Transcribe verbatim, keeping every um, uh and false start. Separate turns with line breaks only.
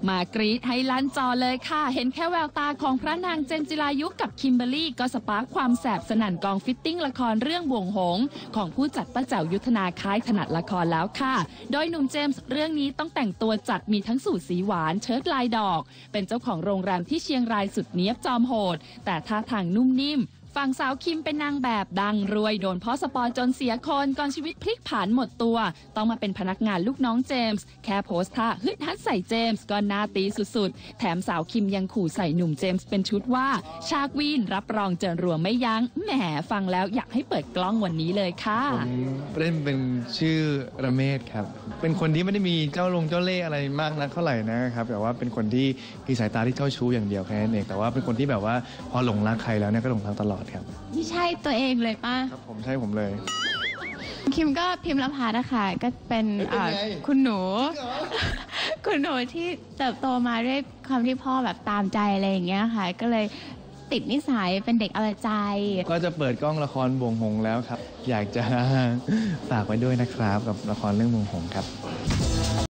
มากรี๊ดให้ลั่นจอเลยค่ะเห็นแค่แววตาของพระนางเจมส์จิรายุกับคิมเบอร์รี่ก็สปาร์คความแสบสนั่นกองฟิตติ้งละครเรื่องบ่วงหงส์ของผู้จัดป้าแจ๋วยุทธนาค่ายถนัดละครแล้วค่ะโดยหนุ่มเจมส์เรื่องนี้ต้องแต่งตัวจัดมีทั้งสูทสีหวานเชิ้ตลายดอกเป็นเจ้าของโรงแรมที่เชียงรายสุดเนี๊ยบจอมโหดแต่ท่าทางนุ่มนิ่มฝั่งสาวคิมเป็นนางแบบดังรวยโดนพ่อสปอยจนเสียคนก่อนชีวิตพลิกผันหมดตัวต้องมาเป็นพนักงานลูกน้องเจมส์แค่โพสท่าฮึดฮัดใส่เจมส์ก็น่าตีสุดๆแถมสาวคิมยังขู่ใส่หนุ่มเจมส์เป็นชุดว่าชากวีนรับรองเจริญรัวไม่ยั้งแหมฟังแล้วอยากให้เปิดกล้องวันนี้เลยค่ะ
ผมเล่นเป็นชื่อระเมศครับเป็นคนที่ไม่ได้มีเจ้าลงเจ้าเล่ห์อะไรมากนักเท่าไหร่นะครับแต่ว่าเป็นคนที่มีสายตาที่เจ้าชู้อย่างเดียวแค่นั้นเองแต่ว่าเป็นคนที่แบบว่าพอหลงรักใครแล้วเนี่ยก็หลงรักตลอดครับ
นี่ใช่ตัวเองเลยป่ะ
ครับผมใช่ผมเลย
คิมก็พิมพ์ละพานะคะก็เป็นคุณหนูคุณหนูที่เติบโตมาด้วยความที่พ่อแบบตามใจอะไรอย่างเงี้ยค่ะก็เลยติดนิสัยเป็นเด็กเอาใจ
ก็จะเปิดกล้องละครบ่วงหงส์แล้วครับอยากจะฝากไว้ด้วยนะครับกับละครเรื่องบ่วงหงส์ครับ